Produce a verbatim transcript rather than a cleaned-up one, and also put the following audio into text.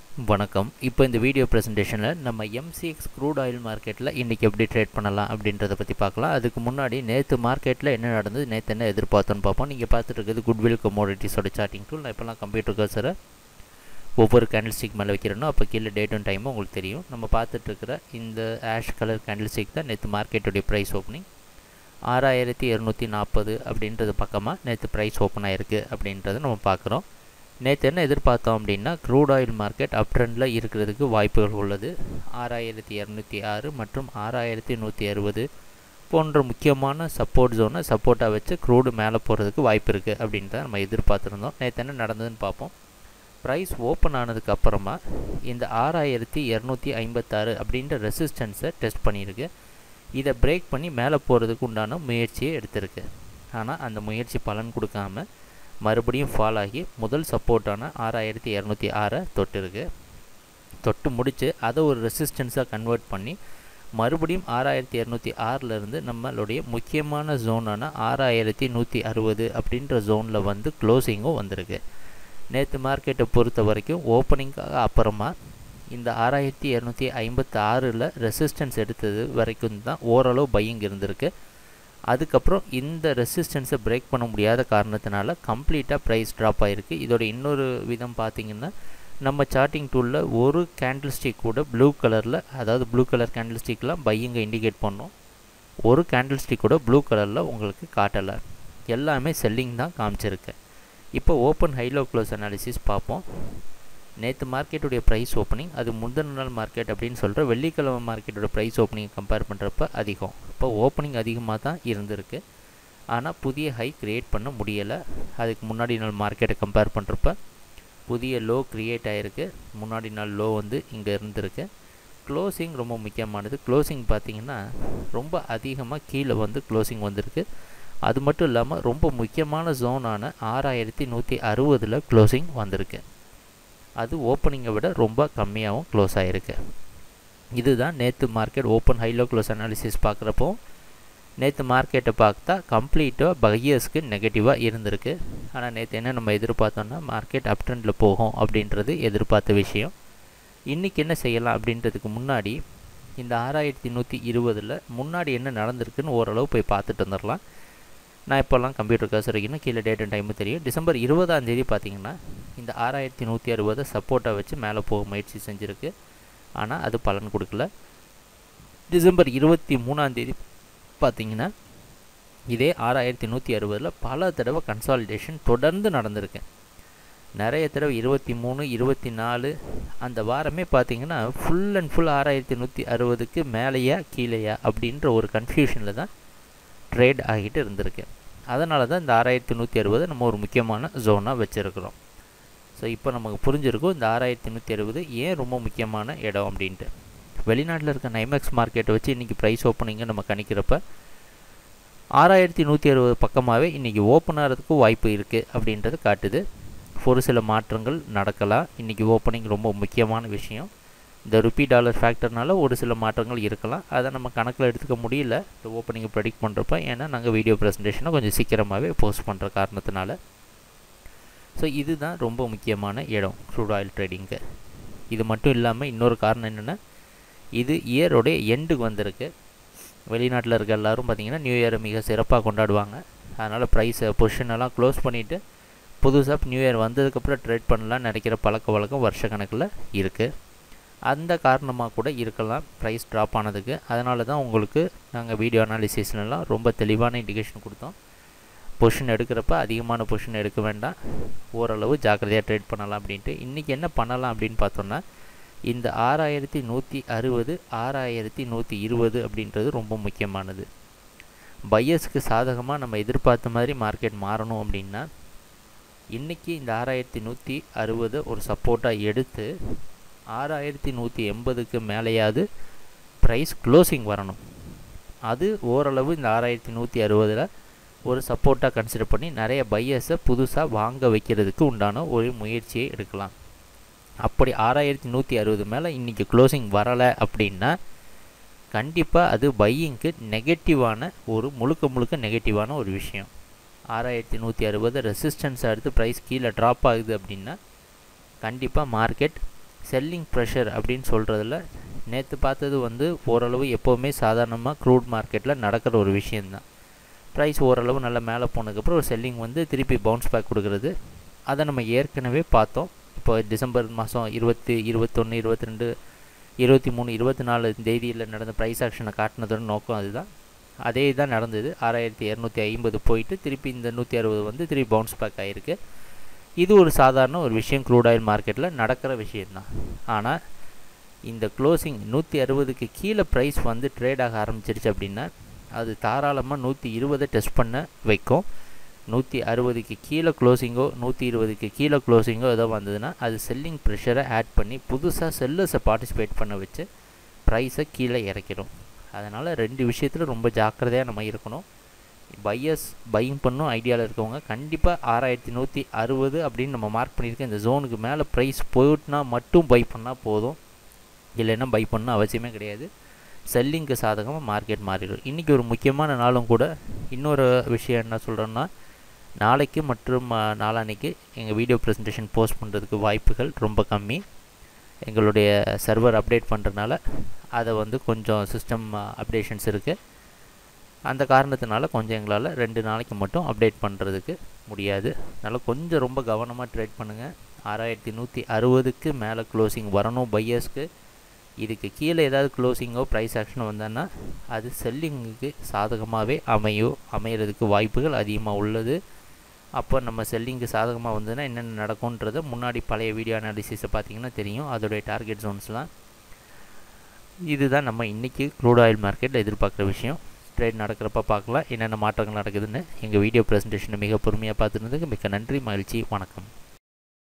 வணக்கம். இப்போ இந்த வீடியோ பிரசன்டேஷனில் நம்ம எம்சிஎக்ஸ் க்ரூட் ஆயில் மார்க்கெட்டில் இன்றைக்கி எப்படி ட்ரேட் பண்ணலாம் அப்படின்றத பற்றி பார்க்கலாம். அதுக்கு முன்னாடி நேற்று மார்க்கெட்டில் என்ன நடந்தது, நேற்று என்ன எதிர்பார்த்தோன்னு பார்ப்போம். நீங்கள் பார்த்துட்டு இருக்கிறது குட்வில் கமோடிட்டிஸோட சார்ட்டிங் டூல். நான் இப்போலாம் கம்ப்யூட்டர் கர்சரை ஒவ்வொரு கேண்டில் ஸ்டிக் மேலே வைக்கிறேனோ அப்போ கீழே டேட்டும் டைமும் உங்களுக்கு தெரியும். நம்ம பார்த்துட்டு இருக்கிற இந்த ஆஷ் கலர் கேண்டில் ஸ்டிக் தான் நேற்று மார்க்கெட்டுடைய ப்ரைஸ் ஓப்பனிங். ஆறாயிரத்தி இரநூத்தி நாற்பது அப்படின்றது பக்கமாக நேற்று ப்ரைஸ் ஓப்பன் ஆகிருக்கு அப்படின்றத நம்ம பார்க்குறோம். நேற்று என்ன எதிர்பார்த்தோம் அப்படின்னா, க்ரூட் ஆயில் மார்க்கெட் அப் ட்ரெண்டில் இருக்கிறதுக்கு வாய்ப்புகள் உள்ளது. ஆறாயிரத்தி இரநூத்தி ஆறு மற்றும் ஆறாயிரத்தி நூற்றி அறுபது போன்ற முக்கியமான சப்போர்ட் ஜோனை சப்போர்ட்டாக வச்சு க்ரூடு மேலே போகிறதுக்கு வாய்ப்பு இருக்குது அப்படின்றத நம்ம எதிர்பார்த்துருந்தோம். நேற்று என்ன நடந்ததுன்னு பார்ப்போம். ப்ரைஸ் ஓப்பன் ஆனதுக்கு அப்புறமா இந்த ஆறாயிரத்தி இரநூத்தி ஐம்பத்தாறு அப்படின்ற ரெசிஸ்டன்ஸை டெஸ்ட் பண்ணியிருக்கு. இதை பிரேக் பண்ணி மேலே போகிறதுக்கு உண்டான முயற்சியை எடுத்திருக்கு. ஆனால் அந்த முயற்சி பலன் கொடுக்காம மறுபடியும் ஃபால் ஆகி முதல் சப்போர்ட்டான ஆறாயிரத்தி இரநூத்தி ஆறை தொட்டிருக்கு. தொட்டு முடித்து அதை ஒரு ரெசிஸ்டன்ஸாக கன்வெர்ட் பண்ணி மறுபடியும் ஆறாயிரத்தி இரநூத்தி ஆறிலிருந்து நம்மளுடைய முக்கியமான ஜோனான ஆறாயிரத்தி நூற்றி அறுபது அப்படின்ற ஜோனில் வந்து க்ளோசிங்கும் வந்திருக்கு. நேற்று மார்க்கெட்டை பொறுத்த வரைக்கும் ஓப்பனிங்காக அப்புறமா இந்த ஆறாயிரத்தி இரநூத்தி ஐம்பத்தி ஆறில் ரெசிஸ்டன்ஸ் எடுத்தது வரைக்கும் தான் ஓரளவு பையிங் இருந்திருக்கு. அதுக்கப்புறம் இந்த ரெசிஸ்டன்ஸை பிரேக் பண்ண முடியாத காரணத்தினால கம்ப்ளீட்டாக ப்ரைஸ் ட்ராப் ஆகிருக்கு. இதோட இன்னொரு விதம் பார்த்திங்கன்னா, நம்ம சார்ட்டிங் டூலில் ஒரு கேண்டில் ஸ்டிக் கூட ப்ளூ கலரில், அதாவது ப்ளூ கலர் கேண்டில் ஸ்டிக்லாம் பையிங்கை இண்டிகேட் பண்ணோம். ஒரு கேண்டில் ஸ்டிக் கூட ப்ளூ கலரில் உங்களுக்கு காட்டலை, எல்லாமே செல்லிங் தான் காமிச்சிருக்கு. இப்போ ஓப்பன் ஹைலோ க்ளோஸ் அனாலிசிஸ் பார்ப்போம். நேற்று மார்க்கெட்டுடைய ப்ரைஸ் ஓப்பனிங், அது முந்தின நாள் மார்க்கெட் அப்படின்னு சொல்கிற வெள்ளிக்கிழமை மார்க்கெட்டோட ப்ரைஸ் ஓப்பனிங் கம்பேர் பண்ணுறப்ப அதிகம். இப்போ ஓப்பனிங் அதிகமாக தான் இருந்திருக்கு, ஆனால் புதிய ஹை க்ரியேட் பண்ண முடியலை. அதுக்கு முன்னாடி நாள் மார்க்கெட்டை கம்பேர் பண்ணுறப்ப புதிய லோ க்ரியேட் ஆகிருக்கு. முன்னாடி நாள் லோ வந்து இங்கே இருந்திருக்கு. க்ளோசிங் ரொம்ப முக்கியமானது. க்ளோசிங் பார்த்திங்கன்னா ரொம்ப அதிகமாக கீழே வந்து க்ளோசிங் வந்திருக்கு. அது மட்டும் இல்லாமல் ரொம்ப முக்கியமான ஜோனான ஆறாயிரத்தி நூற்றி அறுபதில் க்ளோசிங் வந்திருக்கு. அது ஓப்பனிங்கை விட ரொம்ப கம்மியாகவும் க்ளோஸ் ஆகிருக்கு. இதுதான் நேற்று market open high low close analysis பார்க்குறப்போ நேற்று மார்க்கெட்டை பார்த்தா கம்ப்ளீட்டாக பையர்ஸ்க்கு நெகட்டிவாக இருந்திருக்கு. ஆனால் நேற்று என்ன நம்ம எதிர்பார்த்தோன்னா, மார்க்கெட் அப் ட்ரெண்டில் போகும் அப்படின்றது எதிர்பார்த்த விஷயம். இன்றைக்கி என்ன செய்யலாம் அப்படின்றதுக்கு முன்னாடி இந்த ஆறாயிரத்தி நூற்றி இருபதில் முன்னாடி என்ன நடந்திருக்குன்னு ஓரளவு போய் பார்த்துட்டு வந்துடலாம். நான் இப்போல்லாம் கம்ப்யூட்டர் கர்சர் வைக்கணும், கீழே டேட் அண்ட் டைமு தெரியும். டிசம்பர் இருபதாம் தேதி பார்த்திங்கன்னா இந்த ஆறாயிரத்தி நூற்றி அறுபதை சப்போர்ட்டாக வச்சு மேலே போக முயற்சி செஞ்சுருக்கு. ஆனால் அது பலன் கொடுக்கல. டிசம்பர் இருபத்தி மூணாம் தேதி பார்த்திங்கன்னா இதே ஆறாயிரத்தி நூற்றி அறுபதில் பல தடவை கன்சாலிடேஷன் தொடர்ந்து நடந்திருக்கு. நிறைய தடவை இருபத்தி மூணு இருபத்தி நாலு அந்த வாரமே பார்த்திங்கன்னா ஃபுல் அண்ட் ஃபுல் ஆறாயிரத்தி நூற்றி அறுபதுக்கு மேலேயா கீழேயா அப்படின்ற ஒரு கன்ஃபியூஷனில் தான் ட்ரேட் ஆகிட்டு இருந்திருக்கு. அதனால தான் இந்த ஆறாயிரத்தி நூற்றி அறுபது நம்ம ஒரு முக்கியமான ஜோனாக வச்சுருக்கிறோம். ஸோ இப்போ நமக்கு புரிஞ்சிருக்கும் இந்த ஆறாயிரத்தி நூற்றி அறுபது ஏன் ரொம்ப முக்கியமான இடம் அப்படின்ட்டு. வெளிநாட்டில் இருக்க மைமேக்ஸ் மார்க்கெட்டை வச்சு இன்றைக்கி ப்ரைஸ் ஓப்பனிங்கை நம்ம கணிக்கிறப்ப ஆறாயிரத்தி நூற்றி அறுபது பக்கமாகவே இன்றைக்கி ஓப்பன் ஆகிறதுக்கு வாய்ப்பு இருக்குது அப்படின்றது காட்டுது. ஒரு சில மாற்றங்கள் நடக்கலாம். இன்றைக்கி ஓப்பனிங் ரொம்ப முக்கியமான விஷயம். இந்த ருப்பி டாலர் ஃபேக்டர்னால ஒரு சில மாற்றங்கள் இருக்கலாம். அதை நம்ம கணக்கில் எடுத்துக்க முடியல இந்த ஓப்பனிங்கை ப்ரெடிக்ட் பண்ணுறப்ப. ஏன்னா நாங்கள் வீடியோ ப்ரெசன்டேஷனை கொஞ்சம் சீக்கிரமாகவே போஸ்ட் பண்ணுற காரணத்தினால. ஸோ இதுதான் ரொம்ப முக்கியமான இடம் க்ரூட் ஆயில் ட்ரேடிங்க்கு. இது மட்டும் இல்லாமல் இன்னொரு காரணம் என்னென்னா, இது இயரோடைய எண்டுக்கு வந்திருக்கு. வெளிநாட்டில் இருக்க எல்லோரும் பார்த்திங்கன்னா நியூ இயரை மிக சிறப்பாக கொண்டாடுவாங்க. அதனால் ப்ரைஸை பொசிஷனெல்லாம் க்ளோஸ் பண்ணிவிட்டு புதுசாக நியூ இயர் வந்ததுக்கப்புறம் ட்ரேட் பண்ணலான்னு நினைக்கிற பழக்க வழக்கம் வருஷ கணக்கில் இருக்குது. அந்த காரணமாக கூட இருக்கலாம் ப்ரைஸ் ட்ராப் ஆனதுக்கு. அதனால தான் உங்களுக்கு நாங்கள் வீடியோ அனாலிசிஸ்லாம் ரொம்ப தெளிவான இண்டிகேஷன் கொடுத்தோம். பொசிஷன் எடுக்கிறப்ப அதிகமான பொசிஷன் எடுக்க வேண்டாம், ஓரளவு ஜாக்கிரதையாக ட்ரேட் பண்ணலாம் அப்படின்ட்டு. இன்றைக்கி என்ன பண்ணலாம் அப்படின்னு பார்த்தோன்னா, இந்த ஆறாயிரத்தி நூற்றி அறுபது ஆறாயிரத்தி நூற்றி இருபது அப்படின்றது ரொம்ப முக்கியமானது. பையர்ஸ்க்கு சாதகமாக நம்ம எதிர்பார்த்த மாதிரி மார்க்கெட் மாறணும் அப்படின்னா இன்றைக்கி இந்த ஆறாயிரத்தி நூற்றி அறுபது ஒரு சப்போர்ட்டாக எடுத்து ஆறாயிரத்தி நூற்றி எண்பதுக்கு மேலேயாவது ப்ரைஸ் க்ளோசிங் வரணும். அது ஓரளவு இந்த ஆறாயிரத்தி நூற்றி அறுபதில் ஒரு சப்போர்ட்டாக கன்சிடர் பண்ணி நிறைய பையர்ஸை புதுசாக வாங்க வைக்கிறதுக்கு உண்டான ஒரு முயற்சியை எடுக்கலாம். அப்படி ஆறாயிரத்தி நூற்றி அறுபது மேலே இன்றைக்கி க்ளோசிங் வரலை அப்படின்னா கண்டிப்பாக அது பையிங்க்கு நெகட்டிவான ஒரு முழுக்க முழுக்க நெகட்டிவான ஒரு விஷயம். ஆறாயிரத்தி நூற்றி அறுபது ரெசிஸ்டன்ஸை எடுத்து ப்ரைஸ் கீழே ட்ராப் ஆகுது அப்படின்னா கண்டிப்பாக மார்க்கெட் செல்லிங் ப்ரெஷர் அப்படின்னு சொல்கிறதுல நேற்று பார்த்தது வந்து ஓரளவு எப்போவுமே சாதாரணமாக க்ரூட் மார்க்கெட்டில் நடக்கிற ஒரு விஷயந்தான். ப்ரைஸ் ஓரளவு நல்லா மேலே போனதுக்கப்புறம் ஒரு செல்லிங் வந்து திருப்பி பவுன்ஸ் பேக் கொடுக்குறது, அதை நம்ம ஏற்கனவே பார்த்தோம். இப்போ டிசம்பர் மாதம் இருபத்தி இருபத்தொன்று இருபத்தி ரெண்டு இருபத்தி மூணு இருபத்தி நாலு தேதியில் நடந்த ப்ரைஸ் ஆக்ஷனை காட்டினதோட நோக்கம் அதுதான். அதே தான் நடந்தது. ஆறாயிரத்தி இரநூத்தி ஐம்பது போயிட்டு திருப்பி இந்த நூற்றி அறுபது வந்து திருப்பி பவுன்ஸ் பேக் ஆகிருக்கு. இது ஒரு சாதாரண ஒரு விஷயம், க்ரூட் ஆயில் மார்க்கெட்டில் நடக்கிற விஷயந்தான். ஆனால் இந்த க்ளோசிங் நூற்றி அறுபதுக்கு கீழே ப்ரைஸ் வந்து ட்ரேட் ஆக ஆரம்பிச்சிருச்சு அப்படின்னா அது தாராளமாக நூற்றி இருபதை டெஸ்ட் பண்ண வைக்கும். நூற்றி அறுபதுக்கு கீழே க்ளோசிங்கோ நூற்றி இருபதுக்கு கீழே க்ளோசிங்கோ ஏதோ வந்ததுன்னா அது செல்லிங் ப்ரெஷரை ஆட் பண்ணி புதுசாக செல்லர்ஸை பார்ட்டிசிபேட் பண்ண வச்சு ப்ரைஸை கீழே இறக்கிடும். அதனால் ரெண்டு விஷயத்தில் ரொம்ப ஜாக்கிரதையாக நம்ம இருக்கணும். பையர்ஸ் பையிங் பண்ணும் ஐடியாவில் இருக்கவங்க கண்டிப்பாக ஆறாயிரத்தி நூற்றி அறுபது அப்படின்னு நம்ம மார்க் பண்ணியிருக்கேன் இந்த ஜோனுக்கு மேலே ப்ரைஸ் போயிட்டுனா மட்டும் பை பண்ணால் போதும், இல்லைன்னா பை பண்ணணும் அவசியமே கிடையாது. செல்லிங்க்கு சாதகமாக மார்க்கெட் மாறிடும். இன்றைக்கி ஒரு முக்கியமான நாளும் கூட. இன்னொரு விஷயம் என்ன சொல்கிறோன்னா, நாளைக்கு மற்றும் நாளான்னைக்கு எங்கள் வீடியோ ப்ரெசன்டேஷன் போஸ்ட் பண்ணுறதுக்கு வாய்ப்புகள் ரொம்ப கம்மி. எங்களுடைய சர்வர் அப்டேட் பண்ணுறதுனால அதை வந்து கொஞ்சம் சிஸ்டம் அப்டேஷன்ஸ் இருக்குது. அந்த காரணத்தினால கொஞ்சம் எங்களால் ரெண்டு நாளைக்கு மட்டும் அப்டேட் பண்ணுறதுக்கு முடியாது. அதனால் கொஞ்சம் ரொம்ப கவனமாக ட்ரேட் பண்ணுங்கள். ஆறாயிரத்தி நூற்றி அறுபதுக்கு மேலே க்ளோசிங் வரணும் பையர்ஸ்க்கு. இதுக்கு கீழே ஏதாவது க்ளோசிங்கோ ப்ரைஸ் ஆக்ஷனோ வந்தோன்னா அது செல்லிங்குக்கு சாதகமாகவே அமையோ அமையிறதுக்கு வாய்ப்புகள் அதிகமாக உள்ளது. அப்போ நம்ம செல்லிங்கு சாதகமாக வந்ததுன்னா என்னென்ன நடக்கும்ன்றதை முன்னாடி பழைய வீடியோ அனாலிசிஸை பார்த்திங்கன்னா தெரியும், அதோடைய டார்கெட் ஜோன்ஸ்லாம். இதுதான் நம்ம இன்றைக்கி க்ரூட் ஆயில் மார்க்கெட்டில் எதிர்பார்க்குற விஷயம். ட்ரேட் நடக்கிறப்ப பார்க்கலாம் என்னென்ன மாற்றங்கள் நடக்குதுன்னு. எங்கள் வீடியோ ப்ரெசன்டேஷனை மிக பொறுமையாக பார்த்துருந்ததுக்கு மிக்க நன்றி, மகிழ்ச்சி, வணக்கம்.